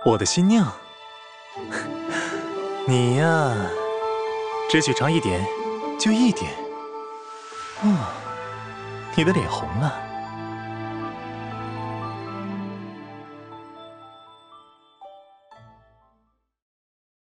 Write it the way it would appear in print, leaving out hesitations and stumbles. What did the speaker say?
我的新酿，你呀，只许尝一点，就一点。哦，你的脸红了。